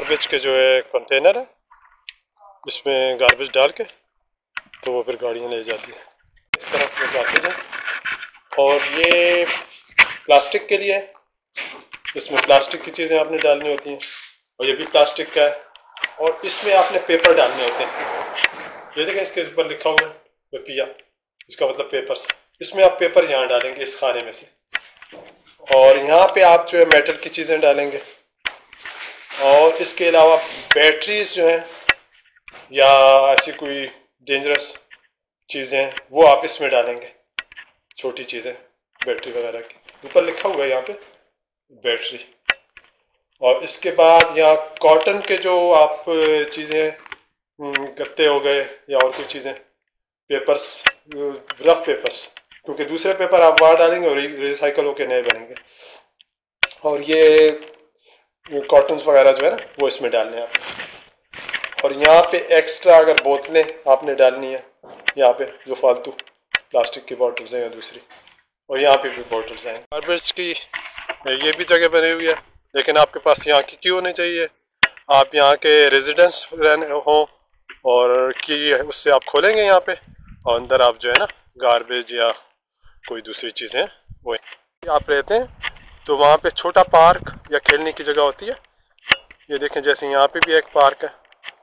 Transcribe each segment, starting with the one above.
Garbage के जो है कंटेनर है, इसमें गार्बेज डाल के तो वो फिर गाड़ियाँ ले जाती है। इस तरह में गार्बेज है। और ये प्लास्टिक के लिए है, इसमें प्लास्टिक की चीज़ें आपने डालनी होती हैं, और ये भी प्लास्टिक का है। और इसमें आपने पेपर डालने होते हैं। ये देखें, इसके ऊपर लिखा हुआ है पेपिया, इसका मतलब पेपर्स। इसमें आप पेपर यहाँ डालेंगे इस खाने में से, और यहाँ पे आप जो है मेटल की चीज़ें डालेंगे। और इसके अलावा बैटरीज जो हैं या ऐसी कोई डेंजरस चीज़ें हैं वो आप इसमें डालेंगे, छोटी चीज़ें बैटरी वगैरह की। ऊपर लिखा हुआ है यहाँ पे बैटरी। और इसके बाद यहाँ कॉटन के जो आप चीज़ें, गत्ते हो गए या और कोई चीज़ें, पेपर्स, रफ पेपर्स, क्योंकि दूसरे पेपर आप वहाँ डालेंगे और रिसाइकल होकर नए बनेंगे। और ये कॉटन्स वगैरह जो है ना वो इसमें डालने हैं आप। और यहाँ पे एक्स्ट्रा अगर बोतलें आपने डालनी है, यहाँ पे जो फालतू प्लास्टिक की बॉटल्स हैं या दूसरी, और यहाँ पे भी बॉटल्स हैं। गार्बेज की ये भी जगह बनी हुई है, लेकिन आपके पास यहाँ की होनी चाहिए। आप यहाँ के रेजिडेंट्स रहने हों और की उससे आप खोलेंगे यहाँ पे, और अंदर आप जो है ना गार्बेज या कोई दूसरी चीज़ें वो आप रहते हैं। तो वहाँ पे छोटा पार्क या खेलने की जगह होती है। ये देखें, जैसे यहाँ पे भी एक पार्क है,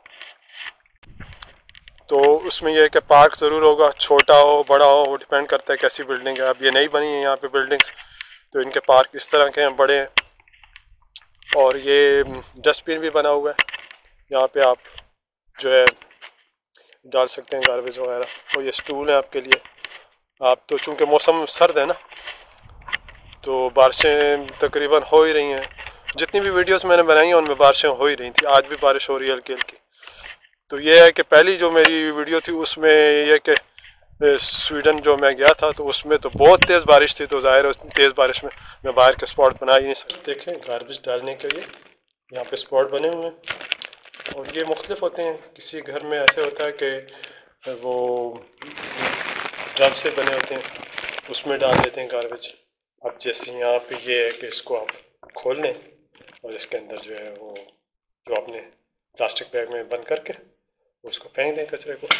तो उसमें यह है कि पार्क ज़रूर होगा, छोटा हो बड़ा हो वो डिपेंड करता है कैसी बिल्डिंग है। अब ये नई बनी है यहाँ पे बिल्डिंग्स, तो इनके पार्क इस तरह के हैं, बड़े हैं। और ये डस्टबिन भी बना हुआ है, यहाँ पे आप जो है डाल सकते हैं गार्बेज वगैरह। और ये स्टूल है आपके लिए। आप तो चूँकि मौसम सर्द है ना, तो बारिशें तकरीबन हो ही रही हैं। जितनी भी वीडियोस मैंने बनाई हैं उनमें बारिशें हो ही रही थी। आज भी बारिश हो रही है हल्की हल्की। तो ये है कि पहली जो मेरी वीडियो थी उसमें यह कि स्वीडन जो मैं गया था तो उसमें तो बहुत तेज़ बारिश थी, तो ज़ाहिर है उस तेज़ बारिश में मैं बाहर के स्पॉट बना ही नहीं सकता। देखें, गार्बेज डालने के लिए यहाँ पे स्पॉट बने हुए हैं, और ये मुख्तलिफ होते हैं। किसी घर में ऐसे होता है कि वो ड्रम से बने होते हैं, उसमें डाल देते हैं गार्बेज। अब जैसे यहाँ पे ये है कि इसको आप खोल लें और इसके अंदर जो है वो जो आपने प्लास्टिक बैग में बंद करके उसको फेंक दें कचरे को।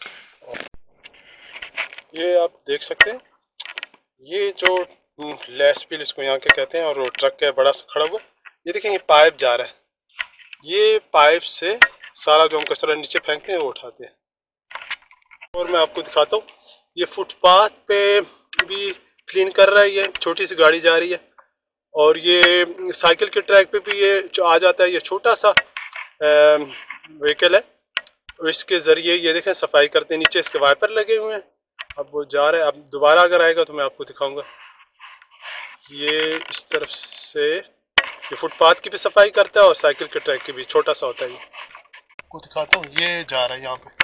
ये आप देख सकते हैं, ये जो लेस पिल इसको यहाँ के कहते हैं, और वो ट्रक है बड़ा सा खड़ा हुआ, ये देखें ये पाइप जा रहा है। ये पाइप से सारा जो हम कचरा नीचे फेंकते हैं वो उठाते हैं। और मैं आपको दिखाता हूँ, ये फुटपाथ पे भी क्लीन कर रहा है, ये छोटी सी गाड़ी जा रही है। और ये साइकिल के ट्रैक पे भी ये जो आ जाता है, ये छोटा सा व्हीकल है, इसके ज़रिए ये देखें सफाई करते हैं। नीचे इसके वाइपर लगे हुए हैं। अब वो जा रहा है, अब दोबारा अगर आएगा तो मैं आपको दिखाऊंगा। ये इस तरफ से ये फुटपाथ की भी सफाई करता है और साइकिल के ट्रैक की भी, छोटा सा होता है। ये आपको दिखाता हूँ, ये जा रहा है यहाँ पे।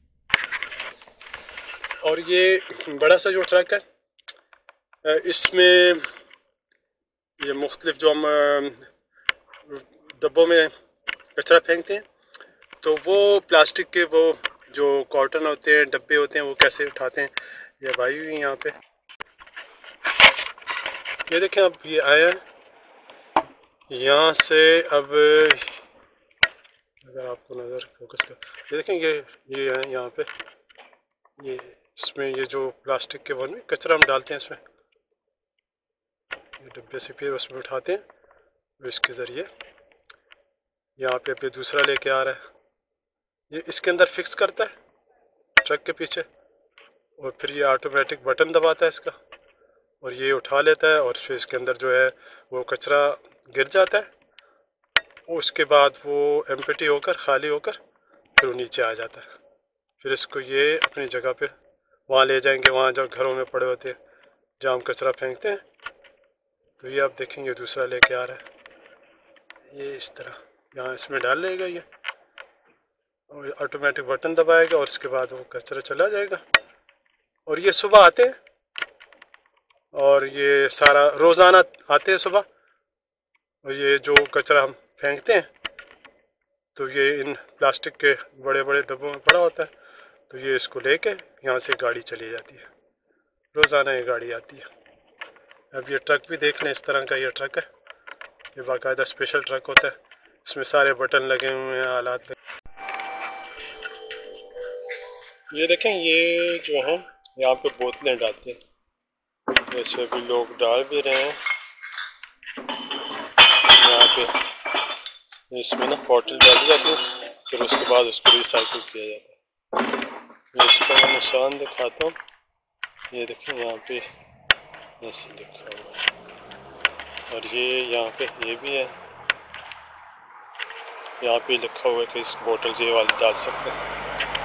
और ये बड़ा सा जो ट्रक है, इसमें ये मुख्तलिफ जो हम डब्बों में कचरा फेंकते हैं, तो वो प्लास्टिक के वो जो कॉटन होते हैं, डब्बे होते हैं, वो कैसे उठाते हैं। ये भाई भी यहाँ पे, ये देखें, अब ये आया है यहाँ से। अब अगर आपको नज़र फोकस कर, ये देखें, ये है यहाँ पे, ये इसमें ये जो प्लास्टिक के वो में कचरा हम डालते हैं इसमें, ये डब्बे से फिर उसमें उठाते हैं, और इसके ज़रिए यहाँ पे फिर दूसरा लेके आ रहा है। ये इसके अंदर फिक्स करता है ट्रक के पीछे, और फिर ये ऑटोमेटिक बटन दबाता है इसका, और ये उठा लेता है। और फिर इसके अंदर जो है वो कचरा गिर जाता है। उसके बाद वो एम्प्टी होकर, खाली होकर, फिर वो नीचे आ जाता है। फिर इसको ये अपनी जगह पे वहाँ ले जाएंगे, वहाँ जो घरों में पड़े होते हैं जहाँ हम कचरा फेंकते हैं। तो ये आप देखेंगे दूसरा लेके आ रहा है, ये इस तरह यहाँ इसमें डाल लेगा ये, और ऑटोमेटिक बटन दबाएगा, और उसके बाद वो कचरा चला जाएगा। और ये सुबह आते हैं, और ये सारा रोज़ाना आते हैं सुबह, और ये जो कचरा हम फेंकते हैं तो ये इन प्लास्टिक के बड़े बड़े डब्बों में पड़ा होता है। तो ये इसको लेके यहाँ से गाड़ी चली जाती है, रोज़ाना ये गाड़ी आती है। अब ये ट्रक भी देख लें, इस तरह का ये ट्रक है, ये बाकायदा स्पेशल ट्रक होता है। इसमें सारे बटन लगे हुए हैं, आलात लगे। ये देखें, ये जो है यहाँ पे बोतलें डालते हैं, जैसे अभी लोग डाल भी रहे हैं यहाँ पे। इसमें ना बॉटल डाली जाती है, फिर उसके बाद उसको रिसाइकिल किया जाता है। ये इसका मैं निशान दिखाता हूँ, ये देखें यहाँ पे ऐसे लिखा हुआ है, और ये यहाँ पे ये भी है, यहाँ पे लिखा हुआ है कि इस बोतल ये वाली डाल सकते हैं।